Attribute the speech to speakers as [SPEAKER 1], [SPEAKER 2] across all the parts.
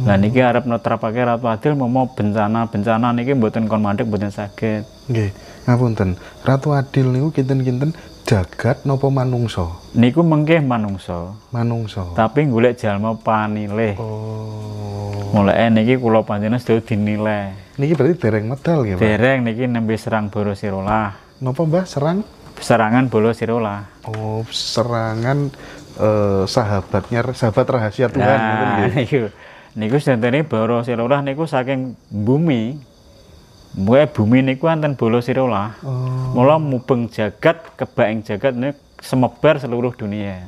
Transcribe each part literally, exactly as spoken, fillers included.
[SPEAKER 1] Lah niki arep netrapake Ratu Adil mau bencana-bencana niki mboten kon mandheg mboten saged.
[SPEAKER 2] Nggih, ngapunten. Ratu Adil niku kinten-kinten jagat napa manungsa?
[SPEAKER 1] Niku mengke manungsa.
[SPEAKER 2] Manungsa.
[SPEAKER 1] Tapi golek jalma panilih.
[SPEAKER 2] Oh.
[SPEAKER 1] Mulai niki kula panjenengan sedaya dinilai.
[SPEAKER 2] Niki berarti dereng medal nggih, Pak?
[SPEAKER 1] Dereng niki nembe serang Bala Sirolah.
[SPEAKER 2] Napa, Mbah? Serang?
[SPEAKER 1] Serangan Bala Sirolah.
[SPEAKER 2] Oh, serangan uh, sahabatnya sahabat rahasia Tuhan
[SPEAKER 1] nah,
[SPEAKER 2] gitu nggih.
[SPEAKER 1] Niku niku sedene Bala Sirolah niku saking bumi. Muwe bumi niku wonten Bala Sirolah.
[SPEAKER 2] Oh.
[SPEAKER 1] Mula mubeng jagat, kebaing jagat niku semebar seluruh dunia.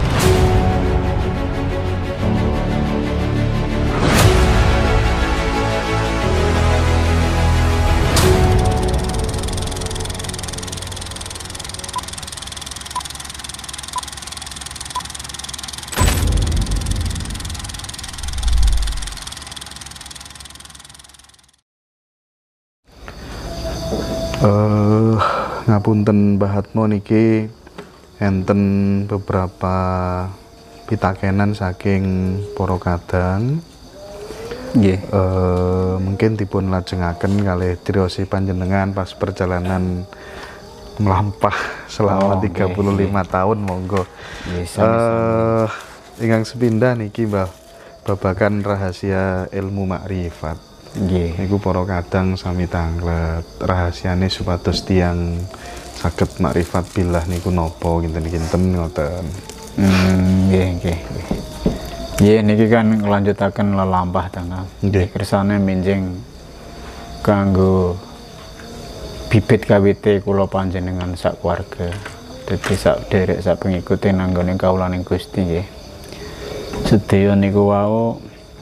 [SPEAKER 2] Uh, ngapunten Mbah Hatmo niki enten beberapa pitakenan saking para kadang.
[SPEAKER 1] Nggih.
[SPEAKER 2] Uh, mungkin dipun lajengaken kalih triosi panjenengan pas perjalanan melampah selama oh, tiga puluh lima okay. tahun monggo.
[SPEAKER 1] Yes,
[SPEAKER 2] uh, ingkang sepindah niki Mbah babakan rahasia ilmu makrifat.
[SPEAKER 1] Nggih.
[SPEAKER 2] Niku para kadang sami tanglet rahasiane supados tiyang saged makrifat billah niku napa kinten-kinten ngoten.
[SPEAKER 1] Hmm, nggih nggih. Nggih niki kan nglanjutaken lelampah tanggal.
[SPEAKER 2] Nggih.
[SPEAKER 1] Kersane minjing kanggo bibit kawite kula panjenengan sak keluarga. Dadi sak derek sak pengikuti nanggone kawulaning Gusti nggih. Sedaya niku wau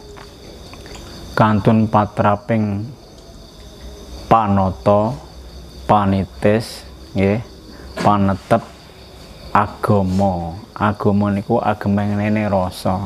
[SPEAKER 1] kantun patraping panata panitis nggih panetep agama. Agama niku agemene rasa.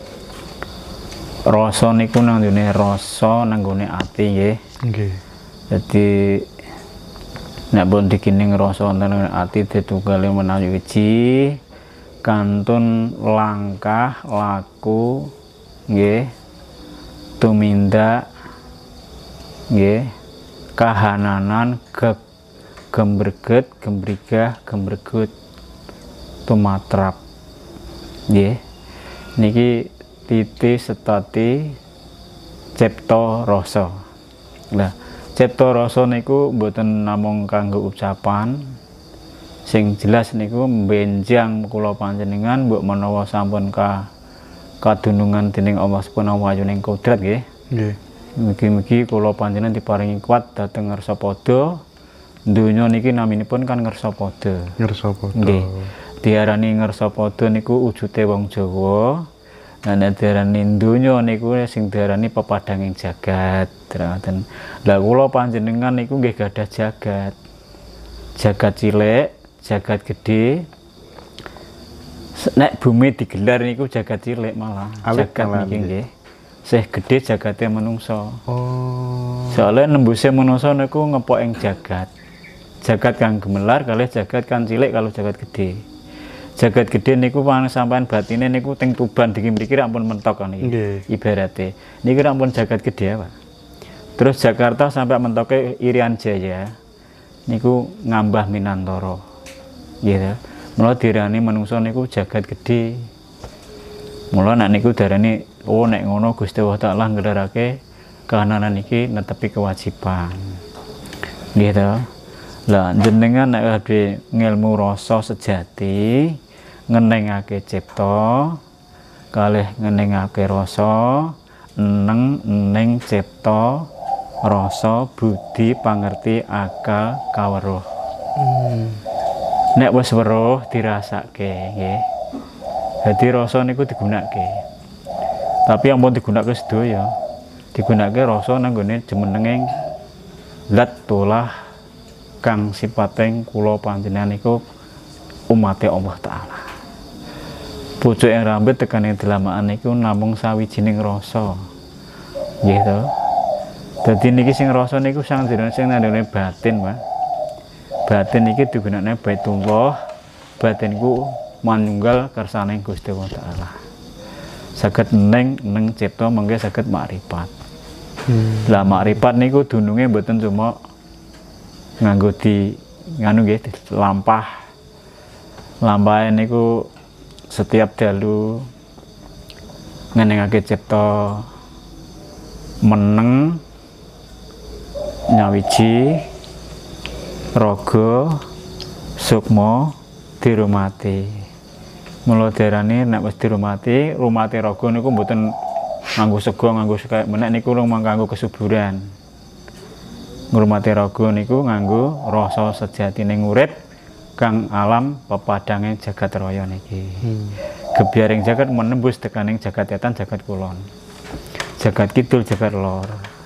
[SPEAKER 1] Rasa niku nanggone rasa nanggone ati nggih.
[SPEAKER 2] Nggih.
[SPEAKER 1] Dadi nek pun dikining rasa wonten ati ditunggali menawi wiji kantun langkah laku nggih tumindak nggih kahananan ke gembreget gembrigah gembregut tumatrap nggih niki titi setati cipta rasa. Lah cipta rasa niku mboten namung kanggo ucapan sing jelas niku benjang kula panjenengan mbok menawa sampun ka kadunungan dening Allah Subhanahu wa ta'ala ning kodrat nggih.
[SPEAKER 2] Nggih.
[SPEAKER 1] Mugi-mugi kula panjenengan diparingi kuat dhateng ngersa padha. Donya niki naminipun kan ngersa padha.
[SPEAKER 2] Ngersa padha.
[SPEAKER 1] Nggih. Diarani ngersa padha niku wujude wong Jawa. Lan diarani donya niku sing diarani pepadhanging jagat. Ngoten. Lah kula panjenengan niku nggih gadah jagat. Jagat cilik, jagat gedhe. Nek bumi digelar niku jagat cilik malah.
[SPEAKER 2] Alit
[SPEAKER 1] jagat niki nggih. Sih gedhe jagate manungsa.
[SPEAKER 2] Oh.
[SPEAKER 1] Soale nembuse manungsa niku ngepok ing jagat. Jagat kang gemelar kalih jagat kang cilik kalau jagat gedhe. Jagat gedhe niku paling sampean batine niku teng Tuban diki mriki ampun mentok niki.
[SPEAKER 2] Nggih.
[SPEAKER 1] Ibarate. Niki ampun jagat gedhe Pak. Terus Jakarta sampai mentoke Irian Jaya. Niku ngambah Minantara. Nggih. Mula dirani manungsa niku jagat gedhe. Mula nek niku darani oh nek ngono Gusti Allah Taala nggelarake kahanan iki netepi kewajiban. Nggih to. Lah jenengan nek badhe ngilmu rasa sejati, ngenengake cipta, kalih ngenengake rasa, eneng ening cipta, rasa, budi, pangerti, akal, kaweruh.
[SPEAKER 2] Hmm.
[SPEAKER 1] Nek wis weruh dirasake nggih. Dadi rasa niku digunakake. Tapi ampun digunakake sedaya. Digunakake rasa nang gone jemenenging zat tolah kang sipating kula panjenengan niku umate Allah Taala. Pucuk ing rambut tekan ing delamaan niku namung sawijining rasa. Nggih to. Dadi niki sing rasa niku sang jenenge sing nandhane batin, Pak. Batin iki digunakake Baitullah, batinku manunggal kersane Gusti Allah Taala. saged neng neng cipta mengke saged makrifat.
[SPEAKER 2] Hmm.
[SPEAKER 1] Lah makrifat niku dununge mboten cuma nganggo di nganu nggih lampah. Lampahe niku setiap dalu ngenengake cipta meneng nyawiji raga sukma dirumati. Mula diarani nek wis dirumati, rumati raga niku mboten nganggo sego nganggo kaya menek niku rung nganggo kesuburan. Ngurmati raga niku nganggo rasa sejatining urip kang alam pepadange jagat raya niki. Hmm. Gebyaring jagat menembus tekaning jagat wetan jagat kulon. Jagat kidul jagat lor.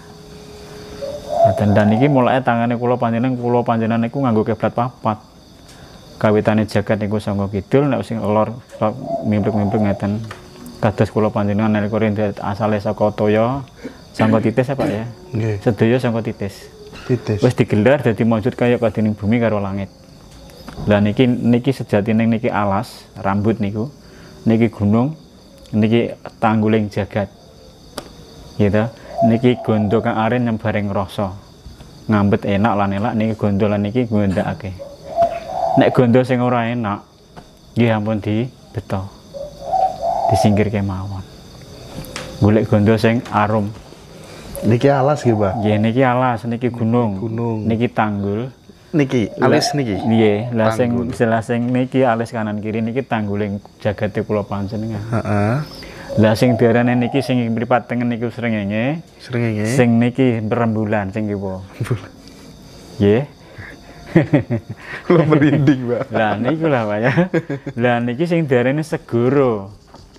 [SPEAKER 1] Dan dan iki mulai tangane kula panjenengan kula panjenengan niku nganggo kiblat papat. Kawitane jagat niku saka kidul nek sing lor mimplek-mimplek ngeten. Kados kula panjenengan nalika asale saka toya saka titis ya Pak ya. Nggih. Sedaya saka titis. Titis. Wis digelar dadi maujud kaya kadening bumi karo langit. Lah niki niki sejatine niki alas, rambut niku. Niki gunung, niki tangguling jagat. Gitu. Niki gondo kang aren nyembaring rasa. Ngambet enak lan elak niki gondo lan niki ngundakake. Nek gondo sing ora enak, nggih ampun dibeta. Disingkirke mawon. Golek gondo sing arum.
[SPEAKER 2] Niki alas nggih, Pak.
[SPEAKER 1] Nggih niki alas, niki gunung.
[SPEAKER 2] Gunung.
[SPEAKER 1] Niki tanggul.
[SPEAKER 2] Niki alis niki.
[SPEAKER 1] Nggih, lah sing jelas sing niki alis kanan kiri niki tangguling jagate kula panjenengan. Heeh. Lah sing diarani niki sing mripat tengen niku srengenge.
[SPEAKER 2] Srengenge.
[SPEAKER 1] Sing niki rembulan sing kiwa. Nggih.
[SPEAKER 2] Kula merinding, Pak.
[SPEAKER 1] Lah niku lah Pak ya. Lah niki sing diarani segoro.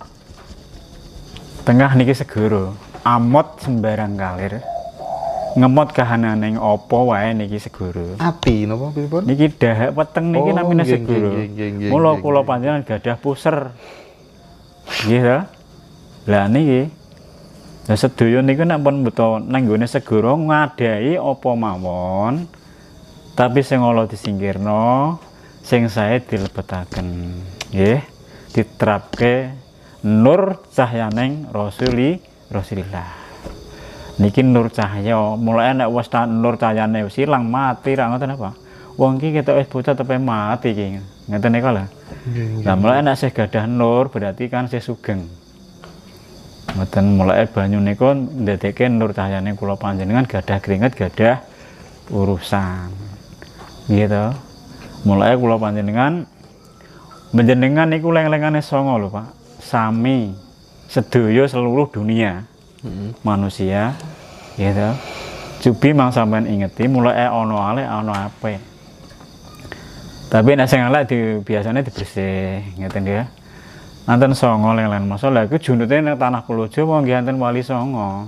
[SPEAKER 1] Tengah niki segoro. Amot sembarang kalir. Ngemot kahanane apa wae niki segoro.
[SPEAKER 2] Api napa pripun?
[SPEAKER 1] Niki dahak weteng niki
[SPEAKER 2] oh,
[SPEAKER 1] namine segoro. Mula kula panjenengan gadah puser. Nggih ta? Lah niki lah sedaya niku nek pun beto nang nggone segoro ngadahi apa mawon. Tapi sing ala disingkirno, sing sae dilebetaken. Nggih, diterapke nur cahyaning rasuli Rasulillah. Niki nur cahya, mulai nek wis nur cahyane wis ilang mati ra ngoten apa. Wong iki ketok wis bocah tepe mati iki. Ngeten niku lho. Lah mulai nek sih gadah nur berarti kan sih sugeng. Ngoten mulai banyu niku ndadekke nur cahyane kula panjenengan gadah keringet gadah urusan. Gitu. Mulai kula panjenengan panjenengan niku leng-lengane songo lho Pak. Sami sedaya seluruh dunia. Hmm. Manusia gitu. Cubi mang sampean ingeti mulai ana alek ana apik. Tapi nek sing alek di biasane dibersih ngeten ya. Nanten songo leng-leng masa lha iku junute nang tanah Polojo wong nggih enten wali songo.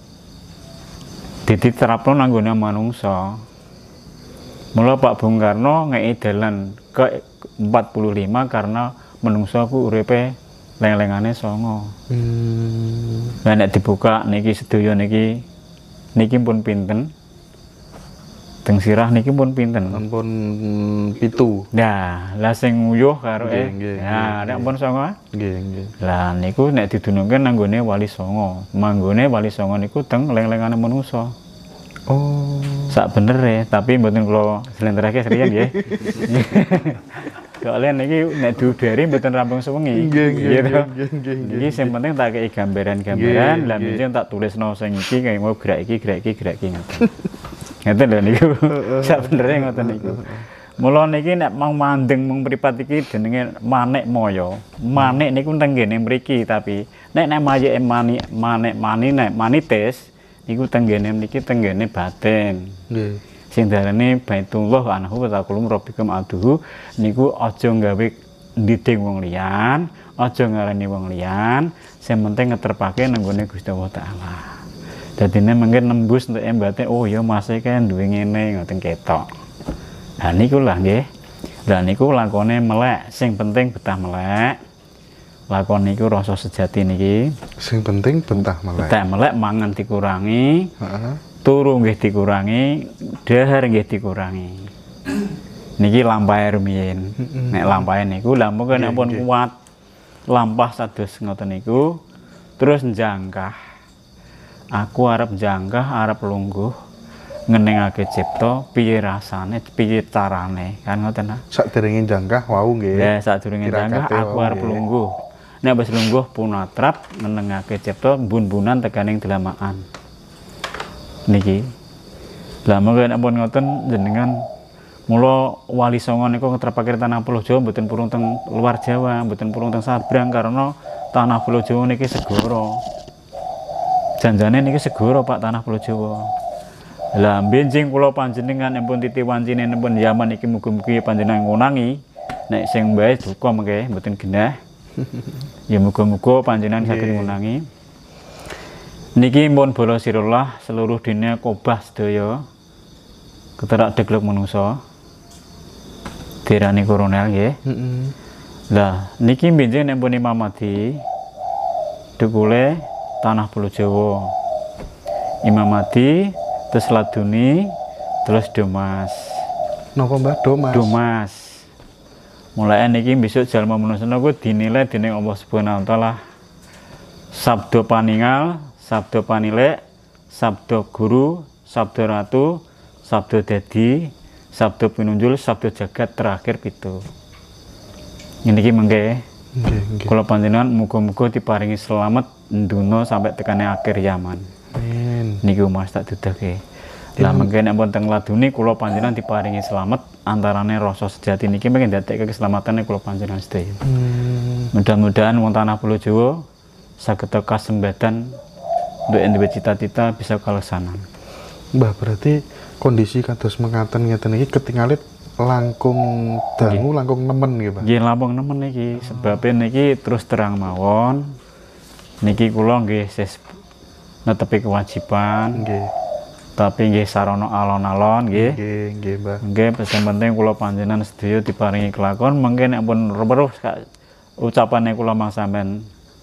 [SPEAKER 1] Diterapno nang nggone manungsa. Mula Pak Bung Karno ngeki dalan ke empat puluh lima karena manungsa ku uripe leng-lengane songo. Hmm. Lah nek dibuka niki sedaya niki niki pun pinten? Teng sirah niki pun pinten?
[SPEAKER 2] Ampun pitu.
[SPEAKER 1] Nah, lah sing nguyuh karo eh. Nah, nek pun songo?
[SPEAKER 2] Nggih, nggih.
[SPEAKER 1] Lah niku nek didunungke nang nggone wali songo. Manggone wali songo niku teng leng-lengane manungsa. Oh, sak bener ya, tapi mboten kula slentrake serian nggih. Soalnya niki nek diudari mboten rampung sewengi.
[SPEAKER 2] Nggih, nggih,
[SPEAKER 1] nggih. Iki sing penting tak kei gambaran-gambaran, lah mesti tak tulisno sing iki kaya mau gerak iki, gerak iki, gerak iki ngoten. Ngoten lho niku. Sak benere ngoten niku. Mula niki nek mau mandeng mung mripat iki jenenge manik moyo. Manik niku teng kene mriki tapi nek nek mayeke mani manik mani nek manitis niku tenggene niki tenggene batin. Nggih. Sing darane Baitullah anhu wa taqulum rabbikum aduhu niku aja gawe ndiding wong liyan, aja ngarani wong liyan, sing penting ngeterpake nang gone Gusti Allah taala. Dadine mengke nembus entuk embate oh ya Mas e kan duwe ngene ngoten ketok. Lah niku lah nggih. Lah niku lakone melek, sing penting betah melek. Lakon niku rasa sejati niki. Sing penting betah melek. Betah melek mangan dikurangi. Heeh. Turu nggih dikurangi, dahar nggih dikurangi. Niki lampahe rumiyin. Nek lampahe niku lha mengko nek pun kuat lampah sados ngoten niku terus njangkah. Aku arep njangkah, arep lungguh ngeningake cipta, piye rasane, piye carane, kan ngoten ah.
[SPEAKER 2] Sakderenge njangkah wau nggih.
[SPEAKER 1] Ya, sadurunge njangkah aku arep lungguh. Nek wis lungguh punatrap ngeningake cipta bun-bunan teganing delamaan. Niki. Lah mengko nek pun ngoten jenengan mula Wali Songo niku ngetrapake tanah Pulau Jawa mboten purung teng luar Jawa, mboten purung teng Sabrang karena tanah Pulau Jawa niki segara. Janjane niki segara Pak tanah Pulau Jawa. Lah benjing kula panjenengan ampun titi wancine pun Yaman iki mugi-mugi panjenengan ngunangi nek sing bae duka mengke mboten genah. Ya muga-muga panjenengan saged ngunangi. Niki pun bala sirullah seluruh dunia kobah sedaya keterak deglok manungsa. Dirani koronel nggih. Heeh. Lah niki benjing nek pun Imam Mahdi dukule tanah Pulau Jawa. Imam Mahdi terus Laduni, terus Domas.
[SPEAKER 2] Napa Mbah Domas?
[SPEAKER 1] Domas. Mulai niki besok jalma manusia niku dinilai dening Allah Subhanahu wa taala. Sabda paningal, sabda panilek, sabda guru, sabda ratu, sabda dadi, sabda pinunjul, sabda jagat terakhir pitu. Niki mengke. Nggih, nggih. Kula panjenengan muga-muga diparingi selamat dunya sampai tekane akhir zaman.
[SPEAKER 2] Amin.
[SPEAKER 1] Niki Mas tak dudake. Lah mungkin nek wonten Laduni kula panjenengan diparingi selamat antarane rasa sejati niki mungkin dadekke keselamatan kula panjenengan sedaya. Hmm. Mudah-mudahan wong tanah Pulau Jawa saged kasembadan untuk duwe cita-cita bisa kaleksanan.
[SPEAKER 2] Mbah berarti kondisi kados mekaten ngeten iki ketingalit langkung dangu langkung nemen nggih Pak.
[SPEAKER 1] Nggih langkung nemen niki sebabnya niki terus terang mawon. Niki kula nggih sis netepi kewajiban nggih. Tapi nggih sarana alon-alon nggih.
[SPEAKER 2] Nggih, nggih, Mbah.
[SPEAKER 1] Nggih pesen penting kula panjenengan sedaya diparingi kelakon mengke nek pun weruh ucapane kula mang sampean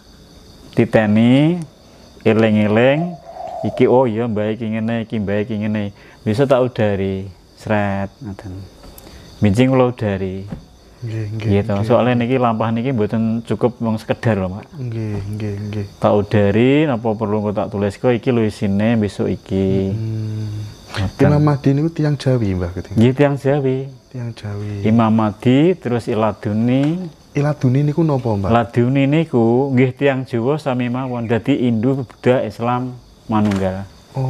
[SPEAKER 1] titeni eling-eling iki oh iya mbah iki ngene iki mbah iki ngene. Bisa tak udari sret ngoten. Mincing kula udari.
[SPEAKER 2] Nggih, nggih.
[SPEAKER 1] Gitu. Soalnya niki lampah niki mboten cukup wong sekedar lho, Pak.
[SPEAKER 2] Nggih, nggih, nggih.
[SPEAKER 1] Tak udari napa perlu tak tulis kok iki lho isine besok iki.
[SPEAKER 2] Hmm. Imam Mahdi niku tiyang Jawi, Mbah keting.
[SPEAKER 1] Nggih tiyang Jawi.
[SPEAKER 2] Tiyang Jawi.
[SPEAKER 1] Imam Mahdi terus Iladuni.
[SPEAKER 2] Iladuni niku napa, Mbah?
[SPEAKER 1] Iladuni niku nggih tiyang Jawa sami mawon dadi Hindu, Buddha, Islam manunggal.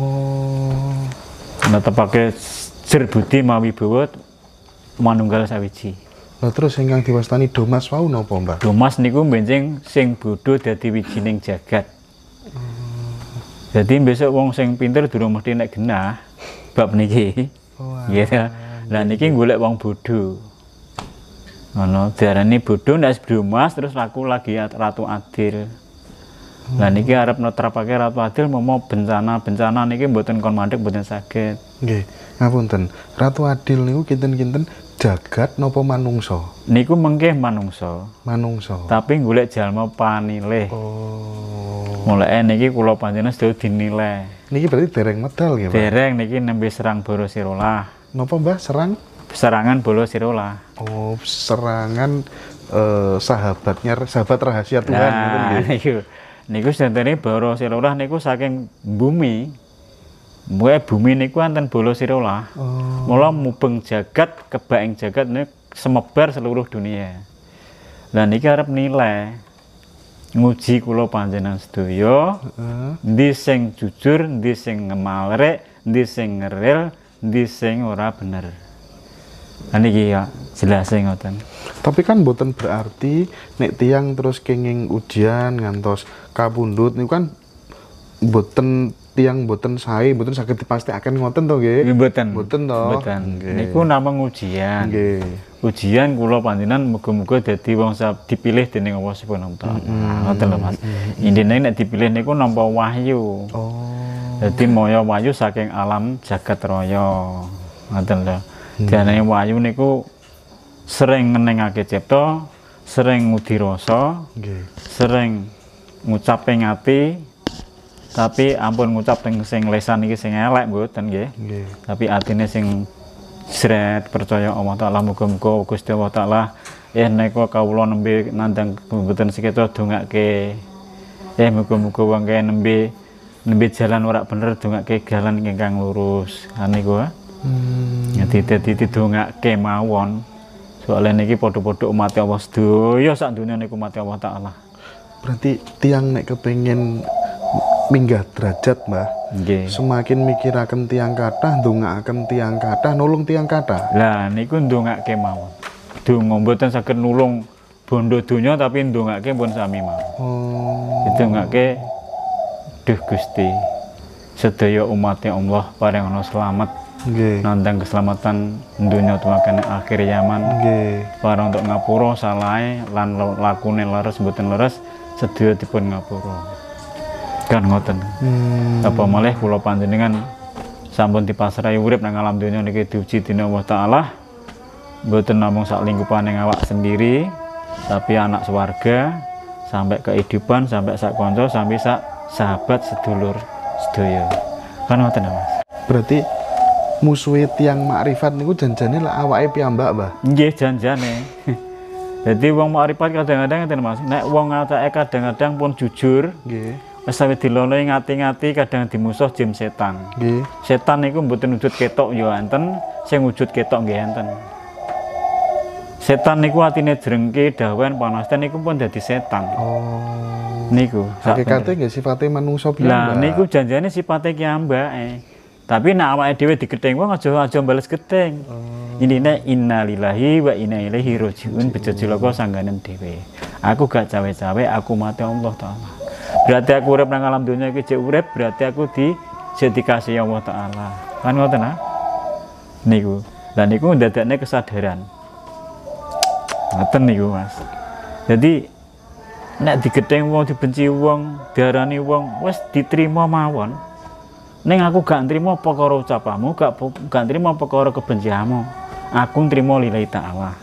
[SPEAKER 2] Oh.
[SPEAKER 1] Netepake jer budi mawibawa manunggal sawiji.
[SPEAKER 2] Lah terus ingkang diwastani Domas wau napa, Mbah?
[SPEAKER 1] Domas niku benjing sing bodho dadi wijining jagat. Hmm. Jadi besok wong sing pinter durung mesti nek genah bab niki. Oh. Gitu. Lah niki golek wong bodho. Ngono, diarani bodho nek Domas terus laku lagi Ratu Adil. Hmm. Lah niki arep netrapake Ratu Adil momo bencana-bencana niki mboten kon mandhek mboten saged.
[SPEAKER 2] Nggih, ngapunten. Ratu Adil niku kinten-kinten jagat napa manungsa?
[SPEAKER 1] Niku mengke manungsa.
[SPEAKER 2] Manungsa.
[SPEAKER 1] Tapi golek jalma panilih.
[SPEAKER 2] Oh.
[SPEAKER 1] Mulai niki kula panjenengan sedaya dinilai.
[SPEAKER 2] Niki berarti dereng medal nggih, Pak?
[SPEAKER 1] Dereng niki nembe serang Bala Sirolah.
[SPEAKER 2] Napa, Mbah? Serang?
[SPEAKER 1] Serangan Bala Sirolah.
[SPEAKER 2] Oh, serangan uh, sahabatnya sahabat rahasia Tuhan
[SPEAKER 1] nah,
[SPEAKER 2] gitu nggih.
[SPEAKER 1] Niku niku sedene Bala Sirolah niku saking bumi. Mulai bumi niku wonten Bala Sirolah. Oh. Mula mubeng jagat, kebaing jagat niku semebar seluruh dunia. Lah niki arep nilai nguji kula panjenengan sedaya, endi uh. sing jujur, endi sing ngemalrek, endi sing ngeril, endi sing ora bener. Lah niki ya jelas ngoten.
[SPEAKER 2] Tapi kan boten berarti nek tiyang terus kenging ujian ngantos kapundhut niku kan boten tiang boten sae, boten saged dipastikaken ngoten to nggih.
[SPEAKER 1] Nggih mboten.
[SPEAKER 2] Mboten to.
[SPEAKER 1] Mboten. Niku namung ujian.
[SPEAKER 2] Nggih.
[SPEAKER 1] Ujian kula panjenengan muga-muga dadi wong dipilih dening Allah Subhanahu wa taala. Ngoten lho Mas. Intine nek dipilih niku nampa wahyu. Oh. Dadi moyo wahyu saking alam jagat raya. Ngoten lho. Diarani wahyu niku sering ngeningake cipta, sering ngudi rasa, nggih. Sering ngucap ing ati. Tapi ampun ngucap teng sing lesan iki sing elek mboten nggih. Nggih. Tapi atine sing sret percaya Allah taala muga-muga Gusti Allah taala eh nek kawula nembe nandang mboten sekeca dongake Eh muga-muga wong kaya nembe nembe jalan ora bener dongake jalan ingkang lurus. Ha niku.
[SPEAKER 2] Hmm.
[SPEAKER 1] Ya dadi didongake mawon. Soalnya niki padha-padha umat Allah sedaya sak dunya niku umat Allah taala.
[SPEAKER 2] Berarti tiang nek kepengen minggah derajat, Mbah.
[SPEAKER 1] Nggih.
[SPEAKER 2] Semakin mikiraken tiang kathah, ndongaaken tiang kathah, nulung tiang kathah.
[SPEAKER 1] Lah niku ndongake mawon. Donga mboten saged nulung bondo donya tapi ndongake pun sami mawon.
[SPEAKER 2] Oh.
[SPEAKER 1] Ndongake duh Gusti. Sedaya umat Allah paringana selamat.
[SPEAKER 2] Nggih.
[SPEAKER 1] Nandang keselamatan dunya tuaken akhir zaman.
[SPEAKER 2] Nggih.
[SPEAKER 1] Para untuk ngapura salahe lan lakune leres mboten leres sedaya dipun ngapura. Kan ngoten.
[SPEAKER 2] Hmm.
[SPEAKER 1] Apa malih kula panjenengan sampun dipasrahi urip nang alam dunya niki diuji dening Allah taala. Mboten namung sak lingkupaning awak sendiri, tapi anak swarga, sampai kehidupan, sampai sak kanca, sampai sak sahabat sedulur sedaya. Kan ngoten Mas.
[SPEAKER 2] Berarti musuhe tiang makrifat niku janjane lah awake piyambak, Mbah.
[SPEAKER 1] Nggih janjane. Jadi wong makrifat kadang-kadang ngeten Mas, nek wong ngatake kadang-kadang pun jujur,
[SPEAKER 2] Nggih.
[SPEAKER 1] wis awit diloloi ngati-ngati kadang dimusuh jin setan.
[SPEAKER 2] Nggih.
[SPEAKER 1] Setan niku mboten wujud ketok ya enten, sing wujud ketok nggih enten. Setan niku atine jrengke, dawen, panas, niku pun dadi setan.
[SPEAKER 2] Oh.
[SPEAKER 1] Niku.
[SPEAKER 2] Hakikate nggih sifate manungsa piyambak.
[SPEAKER 1] Lah niku janjane sifate ki ambake. Tapi nek awake dhewe digething wong aja aja bales gething.
[SPEAKER 2] Oh.
[SPEAKER 1] Inine innalillahi wa inna ilaihi rajiun bejo cilaka sangganen dhewe. Aku gak cawe-cawe, aku mati Allah taala. Berarti aku urip nang alam dunya iki jek urip, berarti aku di jek dikasih Allah taala. Kan ngoten ah? Niku. Lah niku ndadekne kesadaran. Ngoten niku Mas. Jadi nek digething wong dibenci wong, diarani wong wis diterima mawon. Ning aku gak nrimo perkara ucapamu, gak gak nrimo perkara kebencianmu. Aku nrimo lillahi ta'ala.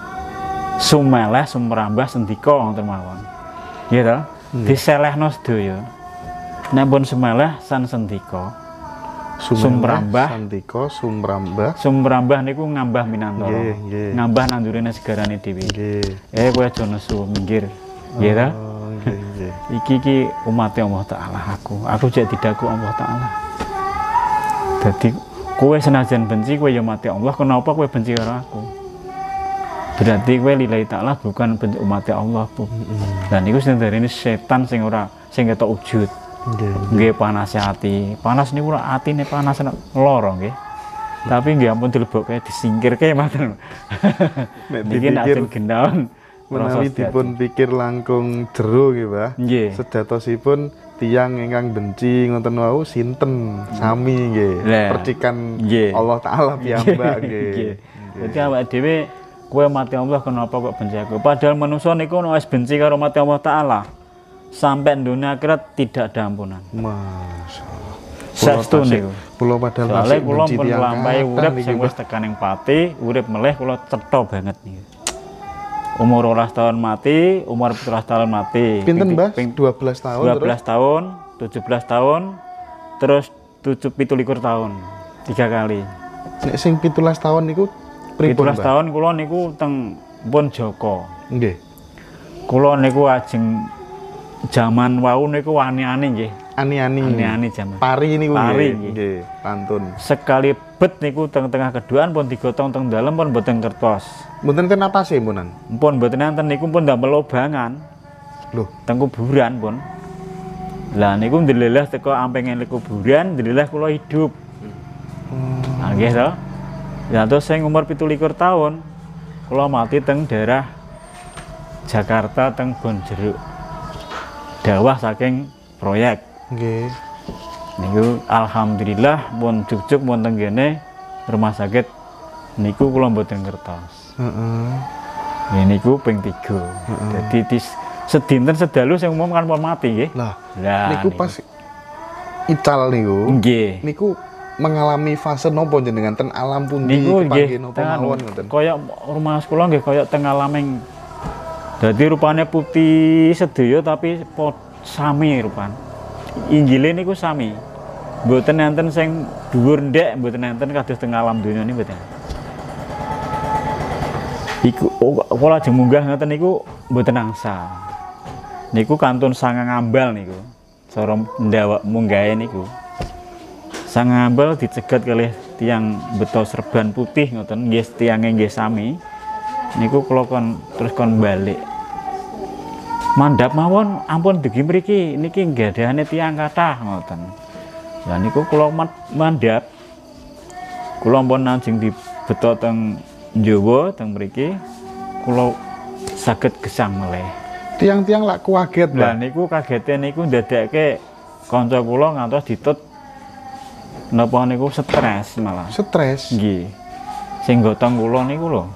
[SPEAKER 1] Sumeleh sumrambah sendika ngoten mawon. Nggih ta? Diselehno sedaya. Nek pun sumeleh san sendika. Sumrambah
[SPEAKER 2] sandika sumrambah.
[SPEAKER 1] Sumrambah niku ngambah minantara.
[SPEAKER 2] Nggih, nggih.
[SPEAKER 1] Ngambah nandurine segarane dhewe.
[SPEAKER 2] Nggih.
[SPEAKER 1] Eh kowe aja nesu, minggir. Nggih ta?
[SPEAKER 2] Oh, nggih, nggih.
[SPEAKER 1] Iki iki umat Allah taala aku. Aku jek didaku Allah taala. Jadi kowe senajan benci kowe ya mati Allah, kenapa kowe benci karo aku? Berarti kowe lillahi ta'ala bukan benci umat Allah, Bu. Dan niku sing darene setan sing ora sing ketok wujud.
[SPEAKER 2] Nggih.
[SPEAKER 1] Nggih panas ati. Panas niku ora atine panas lara nggih. Tapi nggih ampun dilebokke disingkirke mboten.
[SPEAKER 2] Nek
[SPEAKER 1] Niki nek
[SPEAKER 2] dipikir
[SPEAKER 1] ajen gendhaon
[SPEAKER 2] menawi dipun pikir langkung jero nggih, Mbah.
[SPEAKER 1] Nggih.
[SPEAKER 2] Sejatosipun tiang ingkang benci ngoten wau sinten sami nggih.
[SPEAKER 1] Lah.
[SPEAKER 2] Percikan
[SPEAKER 1] Nggih.
[SPEAKER 2] Allah taala piyambak nggih.
[SPEAKER 1] Nggih. Dadi awake dhewe kowe mati Allah kenapa kok benci aku? Padahal manusia niku wis benci karo mati Allah taala. Sampai dunia akhirat tidak ada ampunan.
[SPEAKER 2] Masyaallah.
[SPEAKER 1] Saestu niku.
[SPEAKER 2] Kula padahal
[SPEAKER 1] Soale
[SPEAKER 2] masih
[SPEAKER 1] kula
[SPEAKER 2] benci
[SPEAKER 1] pun
[SPEAKER 2] tiyang
[SPEAKER 1] lampahi
[SPEAKER 2] kathah
[SPEAKER 1] urip
[SPEAKER 2] niki,
[SPEAKER 1] sing wis
[SPEAKER 2] Mbah.
[SPEAKER 1] tekaning pati, urip meleh kula cetha banget niku. Umur rolas tahun mati, umur pitulas tahun mati.
[SPEAKER 2] Pinten,
[SPEAKER 1] Ping-
[SPEAKER 2] Mbah?
[SPEAKER 1] ping-
[SPEAKER 2] dua belas tahun
[SPEAKER 1] dua
[SPEAKER 2] terus.
[SPEAKER 1] belas tahun, tujuh belas tahun, terus tujuh pitulikur tahun. Tiga kali.
[SPEAKER 2] Nek sing pitulas tahun niku pripun,
[SPEAKER 1] Pitulas
[SPEAKER 2] Mbah?
[SPEAKER 1] tahun kula niku teng pun Joko.
[SPEAKER 2] Nggih.
[SPEAKER 1] Kula niku ajeng jaman wau niku wani-ani nggih.
[SPEAKER 2] Ani-ani.
[SPEAKER 1] Ani-ani jaman.
[SPEAKER 2] Pari niku
[SPEAKER 1] Pari,
[SPEAKER 2] nggih.
[SPEAKER 1] nggih.
[SPEAKER 2] Nggih, pantun.
[SPEAKER 1] Sekali bet niku teng-tengah keduaan pun digotong teng dalem pun boten kertos.
[SPEAKER 2] Mboten ten atase munan.
[SPEAKER 1] Pun boten enten niku pun damel lobangan
[SPEAKER 2] Loh,
[SPEAKER 1] teng kuburan pun. Lah niku ndelelah teko ampengen kuburan, ndelelah kula hidup.
[SPEAKER 2] Hmm.
[SPEAKER 1] Nah, nggih to. Ya terus saya umur pitulikur tahun kula mati teng daerah Jakarta teng Bonjeruk. Dawah saking proyek.
[SPEAKER 2] nggih.
[SPEAKER 1] Niku alhamdulillah pun jujuk pun teng kene rumah sakit niku kula mboten ngertos.
[SPEAKER 2] Heeh.
[SPEAKER 1] Ya niku ping tiga. Jadi dis sedinten sedalu sing umum kan pun mati nggih.
[SPEAKER 2] Lah,
[SPEAKER 1] Lah
[SPEAKER 2] niku pas ical niku.
[SPEAKER 1] nggih.
[SPEAKER 2] Niku mengalami fase nopo jenengan ten alam pundi
[SPEAKER 1] Niku nggih
[SPEAKER 2] kepanggih napa
[SPEAKER 1] teng anu,
[SPEAKER 2] mawon ngoten.
[SPEAKER 1] kaya rumah sekolah nggih kaya teng alaming. Dadi rupane putih sedaya tapi po, sami rupan. Injile niku sami. Mboten enten sing dhuwur ndek, mboten enten kados teng alam donya niku mboten. Iku oh, kula ajeng munggah ngoten niku mboten angsal. Niku kantun sangang ambal niku. Cara ndawak munggahe niku. Sangang ambal dicegat kalih tiang beto serban putih ngoten nggih tiange nggih sami. Niku kula kon terus kon balik. Mandhap mawon ampun dugi mriki niki gadahane tiang kathah ngoten. Lah niku kula mandhap kula ampun nanjing dibeto teng Jawa teng mriki kula saged gesang meleh.
[SPEAKER 2] Tiang-tiang lak kaget,
[SPEAKER 1] Lah
[SPEAKER 2] Mbah.
[SPEAKER 1] niku kagete niku ndadekke kanca kula ngantos ditut napa niku stres malah.
[SPEAKER 2] Stres.
[SPEAKER 1] Nggih. Sing gotong kula niku lho.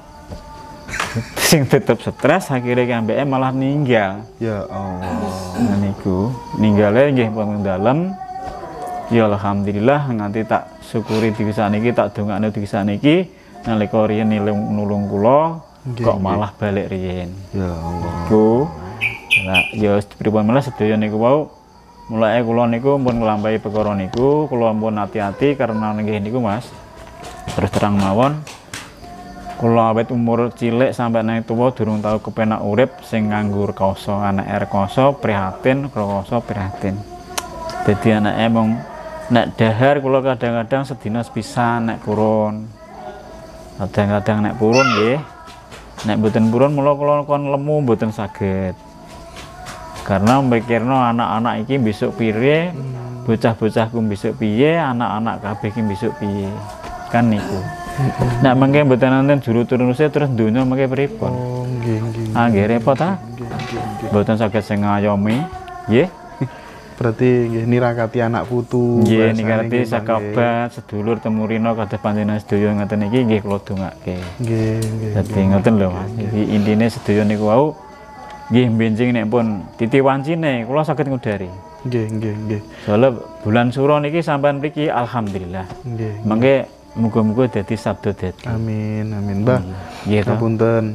[SPEAKER 1] Sing tetep stres akhirnya kambeke malah ninggal.
[SPEAKER 2] Ya Allah.
[SPEAKER 1] Nah niku ninggale nggih wonten dalem. Ya alhamdulillah nganti tak syukuri dikisa niki tak dongakne dikisa niki nalika riyen nulung kula
[SPEAKER 2] Nggih,
[SPEAKER 1] kok
[SPEAKER 2] nggih.
[SPEAKER 1] malah balik riyen.
[SPEAKER 2] Ya Allah.
[SPEAKER 1] Niku lah ya pripun malah sedaya niku wau mulai kula niku pun nglampahi perkara niku kula pun hati-hati karena nggih niku Mas. Terus terang mawon kula awet umur cilik sampai nang tuwa durung tau kepenak urip sing nganggur rekoso, anak rekoso prihatin, rekoso prihatin. Dadi anake mung nek dahar kula kadang-kadang sedina sepisan nek purun. Kadang-kadang nek purun nggih. Nek mboten purun mula kula kon lemu mboten saged. Karena mikirno anak-anak iki besok piye, bocah-bocahku besok piye, anak-anak kabeh iki besok piye. Kan niku. Nek mengke mboten wonten juru turunuse terus donya mengke pripun?
[SPEAKER 2] Oh, nggih nggih.
[SPEAKER 1] Ah nggih repot ta?
[SPEAKER 2] Nggih nggih nggih.
[SPEAKER 1] Mboten saged sing ngayomi, nggih.
[SPEAKER 2] Berarti nggih nirakati anak putu.
[SPEAKER 1] Nggih
[SPEAKER 2] bahasane
[SPEAKER 1] nikarti
[SPEAKER 2] nggih, Mbah, nggih.
[SPEAKER 1] sakabat sedulur temurina kados panjenengan sedaya ngoten iki nggih kula dongake.
[SPEAKER 2] Nggih nggih.
[SPEAKER 1] Dadi
[SPEAKER 2] nggih.
[SPEAKER 1] ngoten lho Mas. Iki intine sedaya niku wau nggih benjing nek pun titi wancine kula saged ngudari.
[SPEAKER 2] Nggih nggih nggih.
[SPEAKER 1] Soalnya bulan suro niki sampean mriki alhamdulillah.
[SPEAKER 2] Nggih.
[SPEAKER 1] Mangke muga-muga dadi sabda dadi.
[SPEAKER 2] Amin amin. Mbah.
[SPEAKER 1] Nggih to.
[SPEAKER 2] Ngapunten.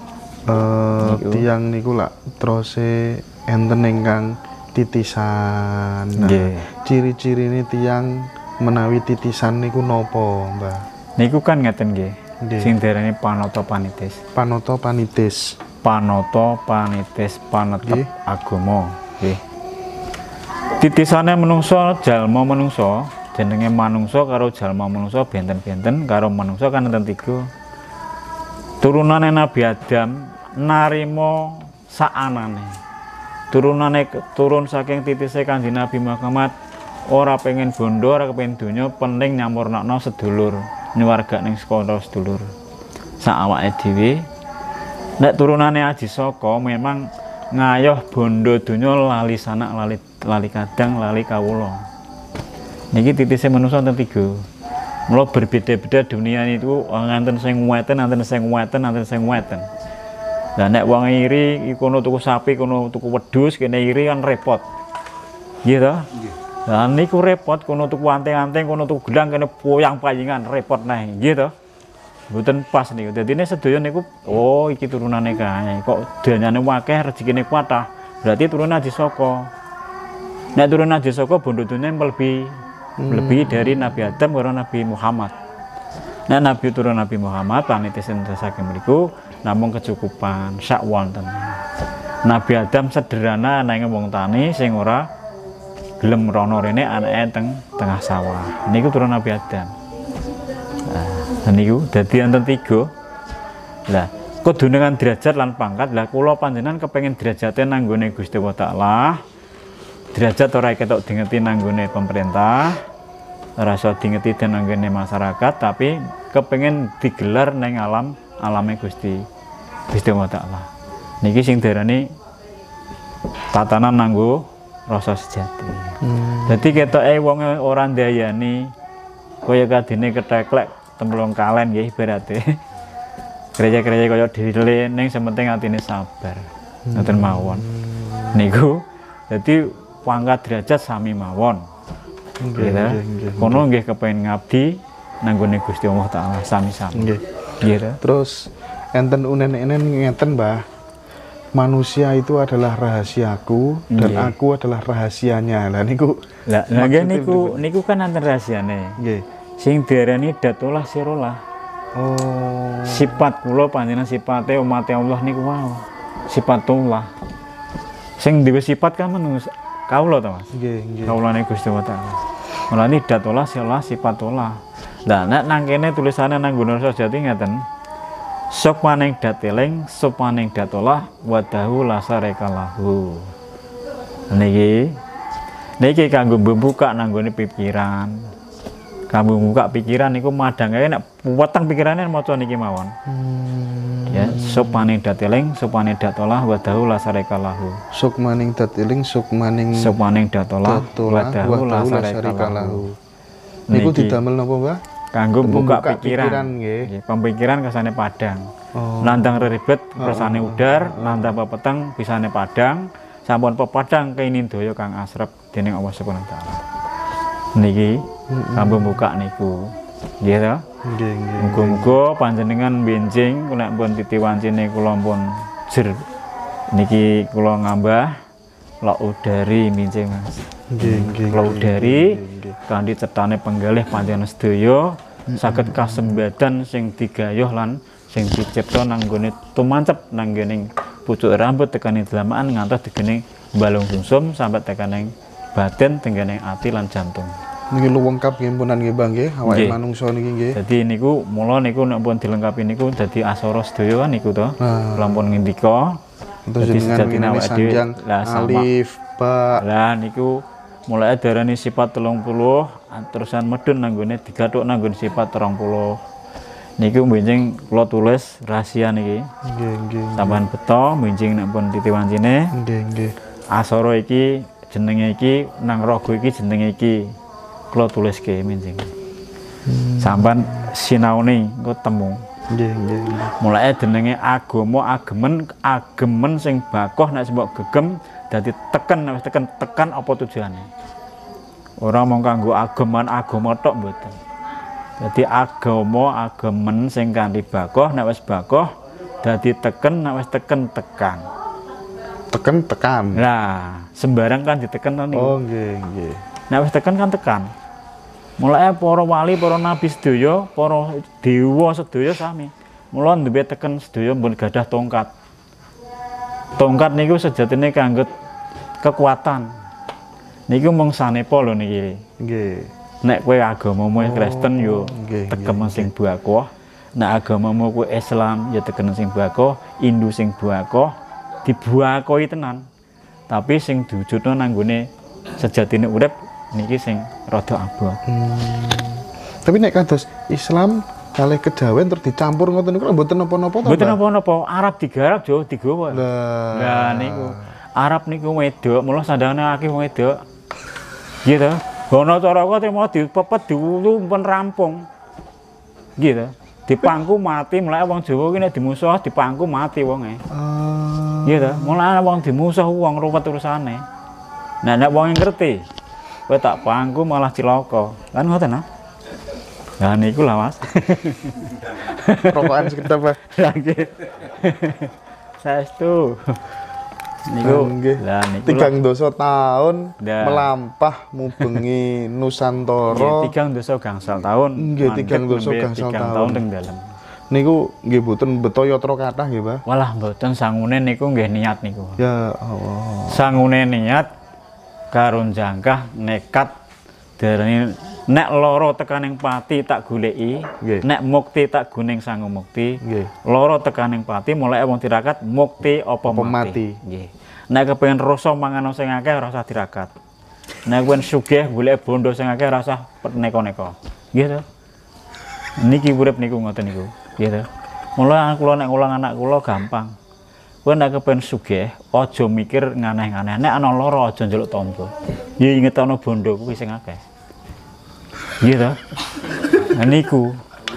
[SPEAKER 2] Eh
[SPEAKER 1] Niku.
[SPEAKER 2] tiang niku lak terose enten ingkang titisan. Nah,
[SPEAKER 1] Nggih.
[SPEAKER 2] ciri-cirine tiang menawi titisan niku napa, Mbah?
[SPEAKER 1] Niku kan ngeten nggih.
[SPEAKER 2] Nggih.
[SPEAKER 1] Sing diarani panoto panitis.
[SPEAKER 2] Panoto panitis.
[SPEAKER 1] Panoto panitis panetep
[SPEAKER 2] Nggih.
[SPEAKER 1] agama, nggih. Titisane menungso jalma menungso, jenenge manungsa karo jalma menungso benten-benten karo manungsa kan enten tiga. Turunane Nabi Adam narima saanane. Turunane turun saking titise Kanjeng Nabi Muhammad ora pengen bondo, ora kepengin donya, penting nyampurnakno sedulur, nyuwarganing sekolah sedulur. Sak awake dhewe nek turunane Aji Saka memang ngayoh bondo donya lali sanak lali lali kadang lali kawula. Niki titise manungsa enten tiga. Mula berbeda-beda dunia itu nganten sing weten, nganten sing weten, nganten sing weten. Lah nek wong iri kono tuku sapi, kono tuku wedhus, kene iri kan repot. Nggih to? Nggih. Lah niku repot kono tuku anting-anting, kono tuku gelang, kene poyang-payingan repot neh. Nggih to? Mboten pas niku. Dadine sedaya niku oh iki turunane kae. Kok danyane akeh, rezekine kuatah. Berarti turunan Aji Saka. Nek turunan Aji Saka bondo dunya melebihi melebihi dari Nabi Adam karo Nabi Muhammad. Nek Nabi turun Nabi Muhammad panitis saking mriku namung kecukupan sak wonten. Nabi Adam sederhana anake wong tani sing ora gelem rono rene anake teng tengah sawah. Niku turun Nabi Adam. Nah, niku dadi enten tiga. Lah, kedunungan derajat lan pangkat. Lah kula panjenengan kepengin derajate nanggone Gusti Allah Taala. Derajat ora ketok dingeti nanggone pemerintah, ora iso dingeti nanggone masyarakat, tapi kepengin digelar neng alam alame Gusti Gusti Allah Taala. Niki sing diarani tatanan nanggo rasa sejati.
[SPEAKER 2] Hmm.
[SPEAKER 1] Dadi ketoke wong ora ndayani kaya kadene keteklek templung kalen nggih ibarate. Gereja-gereja kaya dile ning sementing atine sabar. Ngoten mawon. Niku dadi pangkat derajat sami mawon.
[SPEAKER 2] Nggih,
[SPEAKER 1] Gitu.
[SPEAKER 2] nggih, nggih,
[SPEAKER 1] Kono nggih kepengin ngabdi nanggone Gusti Allah Taala sami-sami.
[SPEAKER 2] Nggih.
[SPEAKER 1] Nggih to.
[SPEAKER 2] Terus enten unen-enen ngeten, Mbah. Manusia itu adalah rahasiaku dan
[SPEAKER 1] Nggih.
[SPEAKER 2] aku adalah rahasianya. Lah niku
[SPEAKER 1] Lah lah nggih
[SPEAKER 2] maksudnya
[SPEAKER 1] niku
[SPEAKER 2] pripun?
[SPEAKER 1] niku kan anten rahasiane.
[SPEAKER 2] nggih.
[SPEAKER 1] Sing diarani datulah sirolah.
[SPEAKER 2] Oh.
[SPEAKER 1] Sifat kula panjenengan sifate umat Allah niku wow. Sifatullah. Sing duwe sifat kan menungso kawula to, Mas.
[SPEAKER 2] Nggih, nggih.
[SPEAKER 1] Kawulane Gusti Allah Ta'ala. Mulane datolah silah sifatolah. Lah nek nang kene tulisane nang Gunung Sejati ngeten. Sok maning dateling, sok maning datolah wadahu lasarekalahu. Niki niki kanggo membuka nanggone pikiran. Kanggo membuka pikiran niku madhange nek weteng pikirane maca niki mawon.
[SPEAKER 2] Hmm.
[SPEAKER 1] Ya, sok maning dateling, sok maning datolah wadahu lasarekalahu.
[SPEAKER 2] Sok maning dateling, sok maning
[SPEAKER 1] Sok maning datolah
[SPEAKER 2] datolah
[SPEAKER 1] wadahu
[SPEAKER 2] wadahu
[SPEAKER 1] lasarekalahu.
[SPEAKER 2] lasarekalahu. Niku
[SPEAKER 1] Niki
[SPEAKER 2] didamel napa, Mbah?
[SPEAKER 1] kanggo
[SPEAKER 2] Membuka
[SPEAKER 1] buka pikiran,
[SPEAKER 2] pikiran, nggih.
[SPEAKER 1] Nggih, pemikiran kesane padang.
[SPEAKER 2] Oh.
[SPEAKER 1] Nandang reribet persane udar, nandang pepeteng bisane padang, sampun pepadang keinin daya kang asrep dening Allah Subhanahu wa taala. Niki kanggo buka niku. Nggih to?
[SPEAKER 2] Nggih, nggih.
[SPEAKER 1] Muga-muga panjenengan benjing nek pun titi wancine kula pun jer niki kula ngambah lok udari benjing Mas.
[SPEAKER 2] Nggih, nggih.
[SPEAKER 1] Kula udari
[SPEAKER 2] nggih, nggih.
[SPEAKER 1] kanthi cetane penggalih panjenengan sedaya saged kasembadan sing digayuh lan sing dicipta nang nggone tumancep nang ngene pucuk rambut tekaning dalaman ngantos digene balung sumsum sampai tekaning batin tenggene ati lan jantung.
[SPEAKER 2] Niki lu lengkap nggih punan nggih Bang nggih, awake
[SPEAKER 1] Nggih.
[SPEAKER 2] manungsa niki nggih.
[SPEAKER 1] Dadi niku mula niku nek pun dilengkapi niku dadi asara sedaya kan niku to.
[SPEAKER 2] Nah.
[SPEAKER 1] Lampun ngendika
[SPEAKER 2] Terus
[SPEAKER 1] dadi
[SPEAKER 2] jenengan
[SPEAKER 1] sejatine
[SPEAKER 2] ngene
[SPEAKER 1] awake dhewe
[SPEAKER 2] sanjang
[SPEAKER 1] lah sama.
[SPEAKER 2] alif ba.
[SPEAKER 1] Lah niku mulai darani sifat telung puluh terusan medun nanggone digathuk nanggon sifat telung puluh. Niku benjing kula tulis rahasia niki.
[SPEAKER 2] Nggih, nggih.
[SPEAKER 1] Tambahan beto benjing nek pun titi wancine.
[SPEAKER 2] Nggih, nggih.
[SPEAKER 1] Asara iki jenenge iki nang raga iki jenenge iki. Kula tuliske benjing.
[SPEAKER 2] Hmm.
[SPEAKER 1] Sampan sinaune engko temu.
[SPEAKER 2] Nggih, nggih.
[SPEAKER 1] Mulai jenenge agama agemen agemen sing bakoh nek mbok gegem dadi teken nek wis teken tekan apa tujuane. Ora mung kanggo ageman agama tok mboten. Dadi agama agemen sing kanthi bakoh nek wis bakoh dadi teken nek wis teken tekan.
[SPEAKER 2] Teken tekan.
[SPEAKER 1] Lah, sembarang kan diteken to niku.
[SPEAKER 2] Oh, nggih, nggih.
[SPEAKER 1] Nek wis teken kan tekan. Mulai para wali, para nabi sedaya, para dewa sedaya sami. Mula duwe teken sedaya mbon gadah tongkat. Tongkat niku sejatine kanggo kekuatan. Niku mung sanepa lho niki.
[SPEAKER 2] Nggih.
[SPEAKER 1] Nek kowe agamamu Kristen yo
[SPEAKER 2] nggih,
[SPEAKER 1] teken sing bakoh. Nek agamamu kowe Islam ya teken sing bakoh, Hindu sing bakoh, dibuakoi tenan. Tapi sing diwujudno nang nggone sejatine urip niki sing rada abot.
[SPEAKER 2] Hmm. Tapi nek kados Islam kalih kejawen terus dicampur ngoten niku mboten napa-napa to?
[SPEAKER 1] Mboten
[SPEAKER 2] Mbak?
[SPEAKER 1] napa-napa, Arab digarap Jawa digawa.
[SPEAKER 2] Lah.
[SPEAKER 1] Lah niku Arab niku wedok, mula sandangane akeh wong wedok. Nggih to. Ana cara kok mau dipepet diwulu pun rampung. Nggih to. Dipangku mati, mulai wong Jawa ki nek dimusuh dipangku mati wonge.
[SPEAKER 2] Ah.
[SPEAKER 1] Nggih to. Mulane wong dimusuh wong ruwet urusane. Nah nek wong ngerti, kowe tak pangku malah cilaka. Kan ngoten ah. Lah niku lah Mas.
[SPEAKER 2] Rokokan sekedap, Pak.
[SPEAKER 1] Lah nggih. Saestu. Niku
[SPEAKER 2] Nggih.
[SPEAKER 1] lah niku
[SPEAKER 2] Tigang dosa tahun
[SPEAKER 1] Dah.
[SPEAKER 2] melampah mubengi Nusantara.
[SPEAKER 1] tigang dosa gangsal tahun.
[SPEAKER 2] Nggih, tigang
[SPEAKER 1] mandeg
[SPEAKER 2] dosa
[SPEAKER 1] nembe
[SPEAKER 2] gangsal
[SPEAKER 1] tigang
[SPEAKER 2] tahun.
[SPEAKER 1] tahun teng dalem.
[SPEAKER 2] Niku nggih boten beto yatra kathah nggih, Pak.
[SPEAKER 1] Walah mboten sangune niku nggih niat niku.
[SPEAKER 2] Ya Allah.
[SPEAKER 1] Sangune niat karo jangkah nekat darani nek lara tekaning pati tak goleki,
[SPEAKER 2] Nggih.
[SPEAKER 1] nek mukti tak guning sangu mukti.
[SPEAKER 2] Nggih.
[SPEAKER 1] Lara tekaning pati mulai wong tirakat mukti apa
[SPEAKER 2] Apa
[SPEAKER 1] mati.
[SPEAKER 2] mati.
[SPEAKER 1] Nggih. Nek kepengin rasa mangan sing akeh ora usah tirakat. Nek kepengin sugih golek bondo sing akeh ora usah neko-neko. Nggih to. Niki urip niku ngoten niku. Nggih to. Mula kula nek ngulang anak kula gampang. Kowe nek kepengin sugih aja mikir nganeh-nganeh. Nek ana lara aja njaluk tombo. Ya inget ana bondo kuwi sing akeh. Nggih to. Nah niku.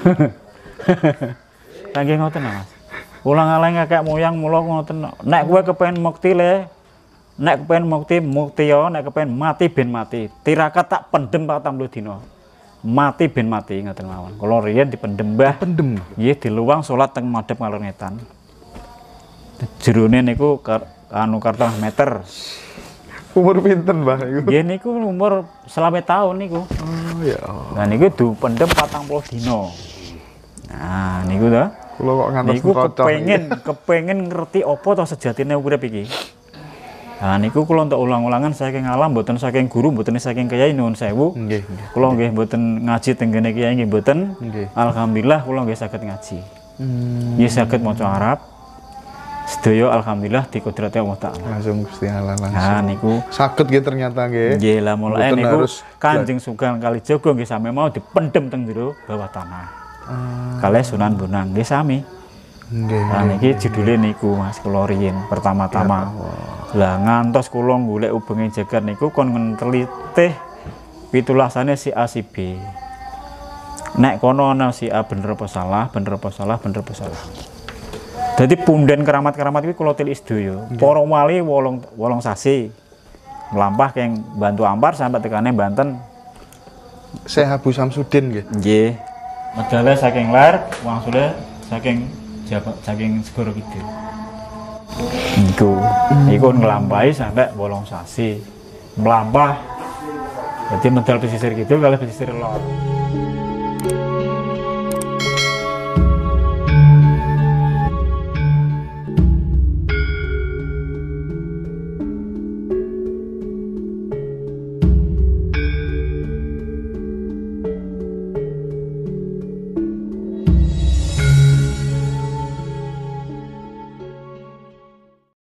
[SPEAKER 1] Kangge ngoten Mas. Ulang-alang kakek moyang mula ngoten. Nek kowe kepengin mukti le, nek kepengin mukti mukti yo, nek kepengin mati ben mati. Tirakat tak pendem patang puluh dina. Mati ben mati ngoten mawon. Kula riyen dipendem Mbah.
[SPEAKER 2] Pendem.
[SPEAKER 1] Nggih diluwang salat teng madhep ngalor ngetan. Jerone niku anu kartong meter.
[SPEAKER 2] Umur pinten, Mbah niku?
[SPEAKER 1] Nggih niku umur selawe tahun niku.
[SPEAKER 2] Oh ya Allah.
[SPEAKER 1] Nah niku dipendem patang puluh dina. Nah niku to.
[SPEAKER 2] Kula kok ngantos
[SPEAKER 1] Niku
[SPEAKER 2] kocok.
[SPEAKER 1] kepengin kepengin ngerti apa to sejatine urip iki. Nah niku kula untuk ulang-ulangan saking alam mboten saking guru mboten saking kiai nuwun sewu.
[SPEAKER 2] Nggih, nggih.
[SPEAKER 1] Kula nggih mboten ngaji teng kene kiai nggih mboten.
[SPEAKER 2] Nggih.
[SPEAKER 1] Alhamdulillah kula nggih saged ngaji.
[SPEAKER 2] Hmm.
[SPEAKER 1] Nggih saged maca Arab. Sedaya alhamdulillah dikudrati Allah Taala.
[SPEAKER 2] Langsung Gusti Allah langsung.
[SPEAKER 1] Nah niku
[SPEAKER 2] Saged nggih ternyata nggih.
[SPEAKER 1] nggih lah mulai
[SPEAKER 2] Mboten
[SPEAKER 1] niku
[SPEAKER 2] harus
[SPEAKER 1] Kanjeng Sugan Kalijaga nggih sami mau dipendhem teng jero bawah tanah.
[SPEAKER 2] Ah,
[SPEAKER 1] Kalih Sunan Bonang nggih sami.
[SPEAKER 2] nggih.
[SPEAKER 1] Nah niki judule niku Mas kula riyin pertama-tama. Lah ngantos kula golek ubenge jagat niku kon ntelitih pitulasane si A si B. Nek kono ana si A bener apa salah, bener apa salah, bener apa salah. Jadi punden keramat-keramat iki kula tilik sedaya. Para wali wolong wolong sasi. Mlampah keng Bantu Ampar sampai tekane Banten.
[SPEAKER 2] Syekh Abu Samsudin nggih.
[SPEAKER 1] Nggih. Medale saking ler, wangsule saking Jawa saking Segoro Kidul. Niku, niku nglampahi sampai wolong sasi. Mlampah. Jadi medal pesisir kidul kalih pesisir lor.